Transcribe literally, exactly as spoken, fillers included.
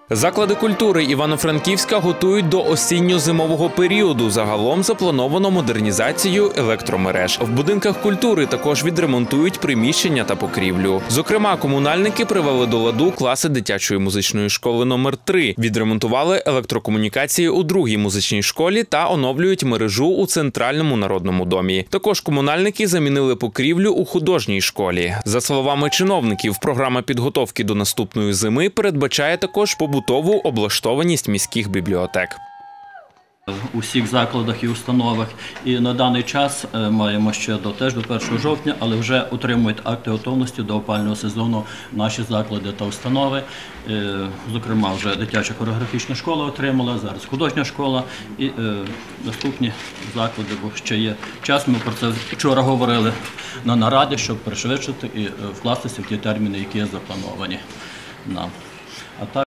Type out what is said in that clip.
Заклади культури Івано-Франківська готують до осінньо-зимового періоду. Загалом заплановано модернізацію електромереж. В будинках культури також відремонтують приміщення та покрівлю. Зокрема, комунальники привели до ладу класи дитячої музичної школи номер три, відремонтували електрокомунікації у другій музичній школі та оновлюють мережу у Центральному народному домі. Також комунальники замінили покрівлю у художній школі. За словами чиновників, програма підготовки до наступної зими передбачає також побудову побутову облаштованість міських бібліотек. У всіх закладах і установах. І на даний час маємо ще до, теж до першого жовтня, але вже отримують акти готовності до опалювального сезону наші заклади та установи. Зокрема, вже дитяча хореографічна школа отримала, зараз художня школа і е, наступні заклади, бо ще є час. Ми про це вчора говорили на нараді, щоб пришвидшити і вкластися в ті терміни, які заплановані нам. А так